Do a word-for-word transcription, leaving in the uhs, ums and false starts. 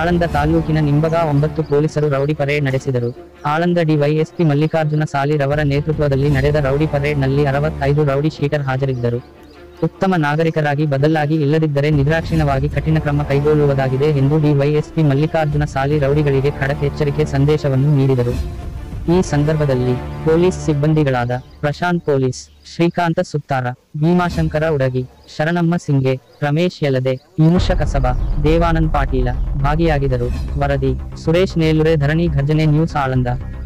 ಆಳಂದ ತಾಲೂಕಿನ ನಿಂಬಗ ಒಂಬತ್ತು ಪೊಲೀಸರು ರೌಡಿ ಪರೇಡ್ ನಡೆಸಿದರು. ಆಳಂದ ಡಿವೈಎಸ್ಪಿ ಮಲ್ಲಿಕಾರ್ಜುನ ಸಾಲಿ ರವರ ನೇತೃತ್ವದಲ್ಲಿ ನಡೆದ ರೌಡಿ ಪರೇಡ್ನಲ್ಲಿ ಅರವತ್ತೈದು ರೌಡಿ ಶೀಟರ್ ಹಾಜರಿದ್ದರು. ಉತ್ತಮ ನಾಗರಿಕರಾಗಿ ಬದಲಾಗಿ ಇಲ್ಲದಿದ್ದರೆ ನಿರ್ದಾಕ್ಷಿಣ್ಯವಾಗಿ ಕಠಿಣ ಕ್ರಮ ಕೈಗೊಳ್ಳುವುದಾಗಿದೆ ಎಂದು ಡಿವೈಎಸ್ಪಿ ಮಲ್ಲಿಕಾರ್ಜುನ ಸಾಲಿ ರೌಡಿಗಳಿಗೆ ಖಡಕ್ ಎಚ್ಚರಿಕೆ ಸಂದೇಶವನ್ನು ನೀಡಿದರು. ಈ ಸಂದರ್ಭದಲ್ಲಿ ಪೊಲೀಸ್ ಸಿಬ್ಬಂದಿಗಳಾದ ಪ್ರಶಾಂತ್ ಪೊಲೀಸ್, ಶ್ರೀಕಾಂತ ಸುತ್ತಾರ, ಭೀಮಾಶಂಕರ ಉಡಗಿ, ಶರಣಮ್ಮ ಸಿಂಗೆ, ರಮೇಶ್ ಯಲದೆ, ಯುನುಷ ಕಸಬಾ, ದೇವಾನಂದ್ ಪಾಟೀಲ ಭಾಗಿಯಾಗಿದ್ದರು. ವರದಿ ಸುರೇಶ್ ನೇಲುರೆ, ಧರಣಿ ಘರ್ಜನೆ ನ್ಯೂಸ್ ಆಳಂದ.